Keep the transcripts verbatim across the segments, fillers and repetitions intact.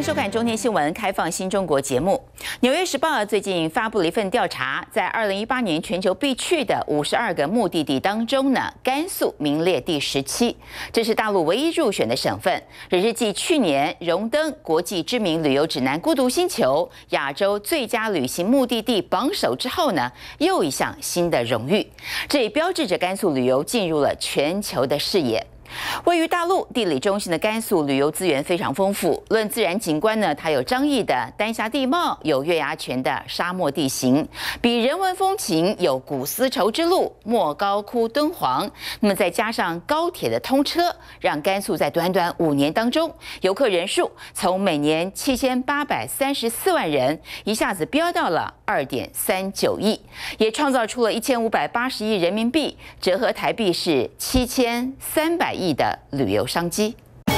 收看中天新闻开放新中国节目。纽约时报最近发布了一份调查，在二零一八年全球必去的五十二个目的地当中呢，甘肃名列第十七，这是大陆唯一入选的省份，也是继去年荣登国际知名旅游指南《孤独星球》亚洲最佳旅行目的地榜首之后呢，又一项新的荣誉，这也标志着甘肃旅游进入了全球的视野。 位于大陆地理中心的甘肃旅游资源非常丰富。论自然景观呢，它有张掖的丹霞地貌，有月牙泉的沙漠地形；比人文风情有古丝绸之路、莫高窟、敦煌。那么再加上高铁的通车，让甘肃在短短五年当中，游客人数从每年七千八百三十四万人，一下子飙到了二点三九亿，也创造出了一千五百八十亿人民币，折合台币是七千三百亿的旅游商机。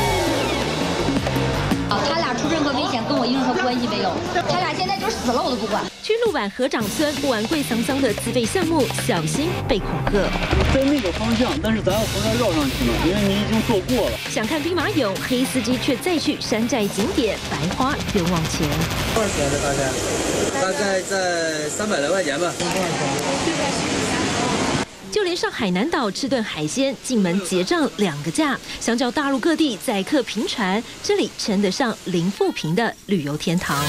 他俩出任何危险跟我一任何关系没有，他俩现在就死了我都不管。 去鹿坂河长村不玩贵桑桑的自费项目，小心被恐吓。 在那个方向，但是咱要从这绕上去呢，因为你已经做过了。 想看兵马俑，黑司机却再去山寨景点，白花冤枉钱。 多少钱的大概？大概在三百来块钱吧。多少钱？ 就连上海南岛吃顿海鲜，进门结账两个价。相较大陆各地载客频传，这里称得上零负评的旅游天堂。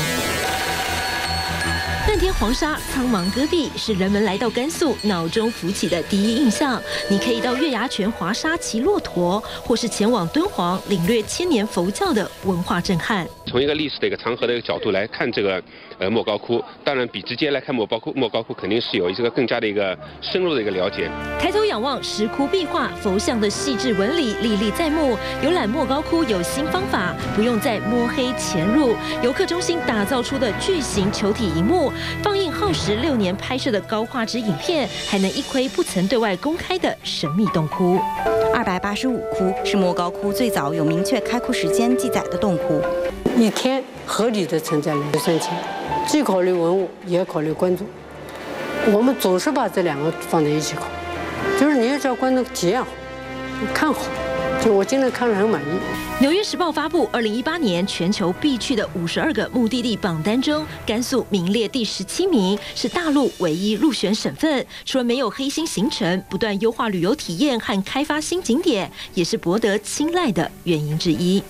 漫天黄沙，苍茫戈壁，是人们来到甘肃脑中浮起的第一印象。你可以到月牙泉滑沙、骑骆驼，或是前往敦煌领略千年佛教的文化震撼。 从一个历史的一个长河的一个角度来看这个呃莫高窟，当然比直接来看莫高窟，莫高窟肯定是有一个更加的一个深入的一个了解。 抬头仰望石窟壁画，佛像的细致纹理历历在目。游览莫高窟有新方法，不用再摸黑潜入，游客中心打造出的巨型球体荧幕。 放映耗时六年拍摄的高画质影片，还能一窥不曾对外公开的神秘洞窟。 二百八十五窟是莫高窟最早有明确开窟时间记载的洞窟。 一天合理的承载了三千，既考虑文物，也考虑观众。我们总是把这两个放在一起考，就是你要叫观众体验好，看好。 就我今天看了很满意。 纽约时报发布二零一八年全球必去的五十二个目的地榜单中，甘肃名列第十七名，是大陆唯一入选省份。除了没有黑心行程，不断优化旅游体验和开发新景点，也是博得青睐的原因之一。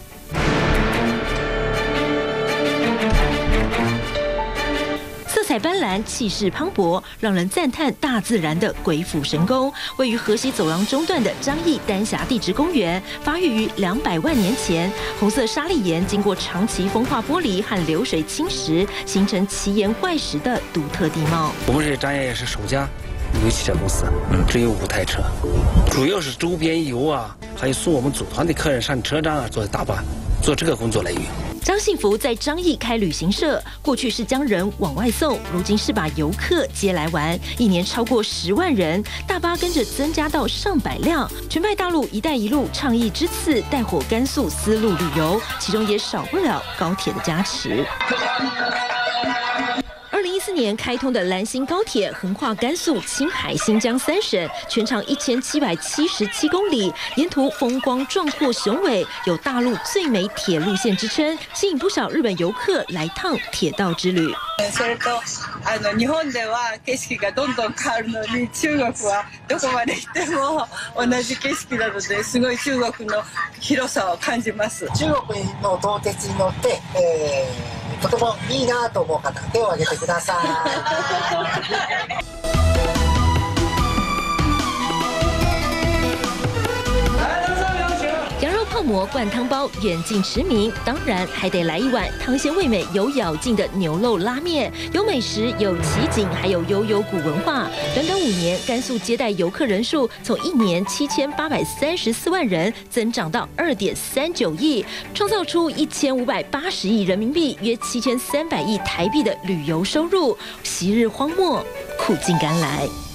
色彩斑斓，气势磅礴，让人赞叹大自然的鬼斧神工。位于河西走廊中段的张掖丹霞地质公园，发育于两百万年前。红色砂砾岩经过长期风化剥离和流水侵蚀，形成奇岩怪石的独特地貌。 我们是张掖也是首家旅游汽车公司，嗯，只有五台车，主要是周边游啊，还有送我们组团的客人上车站啊，坐大巴，做这个工作来源。 张幸福在张掖开旅行社，过去是将人往外送，如今是把游客接来玩，一年超过十万人，大巴跟着增加到上百辆，全派大陆“一带一路”倡议之赐，带火甘肃丝路旅游，其中也少不了高铁的加持。 二零一四年开通的兰新高铁横跨甘肃、青海、新疆三省，全长一千七百七十七公里，沿途风光壮阔雄伟，有大陆最美铁路线之称，吸引不少日本游客来趟铁道之旅。 それとあの日本では景色がどんどん変わるのに、中国はどこまで行っても同じ景色なので、すごい中国の広さを感じます。 中国の東鉄に乗って、えー、とてもいいなと思う方、手を挙げてください。 泡馍、灌汤包远近驰名，当然还得来一碗汤鲜味美、有咬劲的牛肉拉面。有美食，有奇景，还有悠悠古文化。短短五年，甘肃接待游客人数从一年七千八百三十四万人增长到二点三九亿，创造出一千五百八十亿人民币，约七千三百亿台币的旅游收入。昔日荒漠，苦尽甘来。